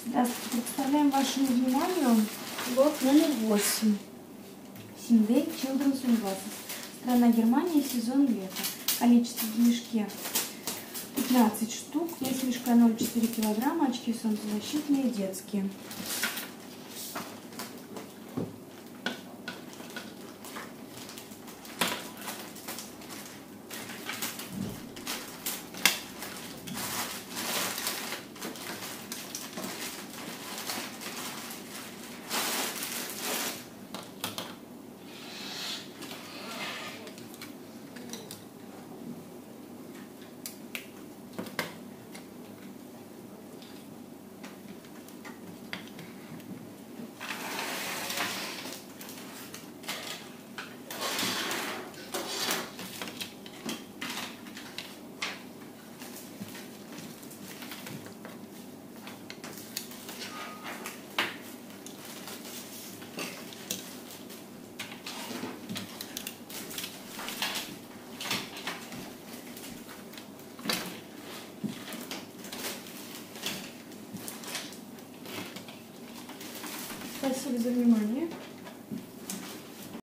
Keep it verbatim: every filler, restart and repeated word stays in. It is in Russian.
Здравствуйте. Представляем вашему вниманию лот номер восемь. Синдей Children's Sunglasses. Страна Германия, сезон лета. Количество в мешке пятнадцать штук. Вес мешка ноль целых четыре десятых килограмма. Очки солнцезащитные, детские. Спасибо за внимание.